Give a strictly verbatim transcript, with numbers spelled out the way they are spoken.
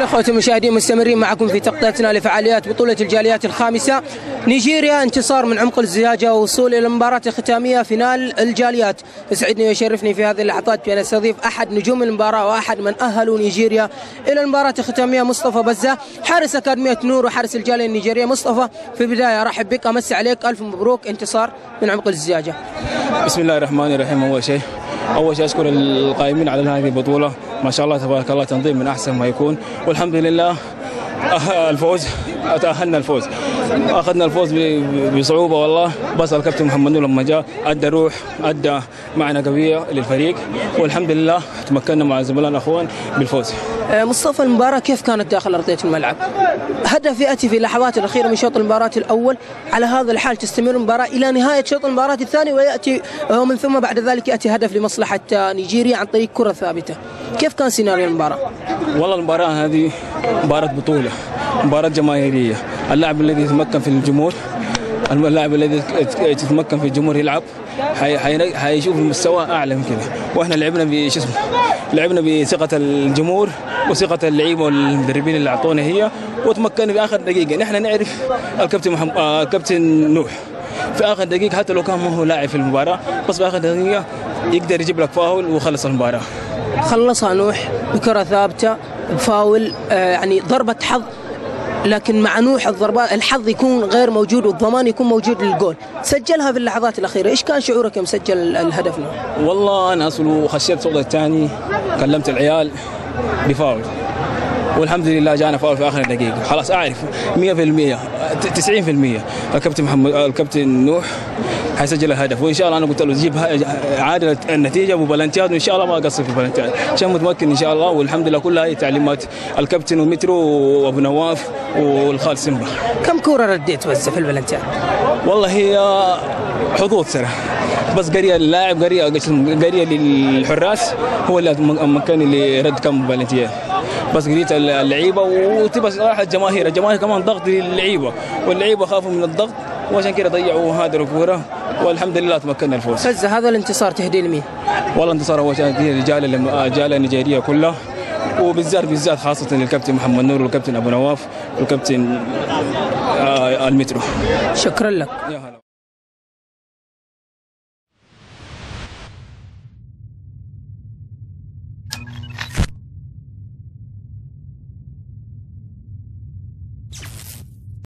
اخوتي المشاهدين مستمرين معكم في تغطيتنا لفعاليات بطولة الجاليات الخامسة. نيجيريا انتصار من عمق الزجاجة ووصول الى المباراة الختامية فينال الجاليات. يسعدني ويشرفني في هذه اللحظات بان استضيف احد نجوم المباراة واحد من اهلوا نيجيريا الى المباراة الختامية، مصطفى بزة حارس اكاديمية نور وحارس الجالية النيجيرية. مصطفى، في البداية ارحب بك، امسي عليك، الف مبروك، انتصار من عمق الزجاجة. بسم الله الرحمن الرحيم. اول شيء اول شيء اشكر القائمين على هذه البطولة، ما شاء الله تبارك الله تنظيم من احسن ما يكون، والحمد لله الفوز، تأهلنا الفوز، اخذنا الفوز بصعوبه والله. بس الكابتن محمد نور لما جاء ادى روح، ادى معنى قويه للفريق، والحمد لله تمكنا مع زملائنا الاخوان بالفوز. مصطفى، المباراة كيف كانت داخل ارضية الملعب؟ هدف ياتي في اللحظات الاخيرة من شوط المباراة الاول، على هذا الحال تستمر المباراة الى نهاية شوط المباراة الثاني، وياتي ومن ثم بعد ذلك ياتي هدف لمصلحة نيجيريا عن طريق كرة ثابتة. كيف كان سيناريو المباراة؟ والله المباراة هذه مباراة بطولة، مباراة جماهيرية. اللاعب الذي يتمكن في الجمهور، اللاعب الذي يتمكن في الجمهور يلعب حيشوف المستوى اعلى من كذا. واحنا لعبنا بشو اسمه لعبنا بثقة الجمهور وثقة اللعيبة والمدربين اللي اعطونا هي، وتمكنا في اخر دقيقة. نحن نعرف الكابتن محمد آه الكابتن نوح في اخر دقيقة، حتى لو كان ما هو لاعب في المباراة، بس في اخر دقيقة يقدر يجيب لك فاول ويخلص المباراة. خلصها نوح بكرة ثابتة بفاول، آه يعني ضربة حظ، لكن مع نوح الضربات الحظ يكون غير موجود والضمان يكون موجود للجول. سجلها في اللحظات الأخيرة، إيش كان شعورك يوم سجل الهدف نوح؟ والله أنا أصله خشيت صوت الثاني، كلمت العيال بفاول، والحمد لله جانا فاول في آخر دقيقة. خلاص أعرف مية بالمية تسعين بالمية الكابتن محمد الكابتن نوح حيسجل الهدف، وان شاء الله انا قلت له جيب عادل النتيجه وبلنتيات، وان شاء الله ما اقصر في البلنتيات عشان متمكن ان شاء الله. والحمد لله كلها هي تعليمات الكابتن ومترو وابو نواف والخال سيمبا. كم كوره رديت بس في البلنتيات؟ والله هي حظوظ صراحه، بس قريه اللاعب قريه قريه للحراس هو اللي مكاني اللي رد كم بلنتيات، بس قريت اللعيبه وتبقى صراحه الجماهير الجماهير كمان ضغط للعيبه، واللعيبه خافوا من الضغط وعشان كده ضيعوا هذه الكوره، والحمد لله تمكنا الفوز. فزة، هذا الانتصار تهديه لمين؟ والله انتصار هو تهديه للرجال الرجال النيجيريه كلها، وبالذات بالذات خاصه للكابتن محمد نور والكابتن ابو نواف والكابتن المترو. شكرا لك.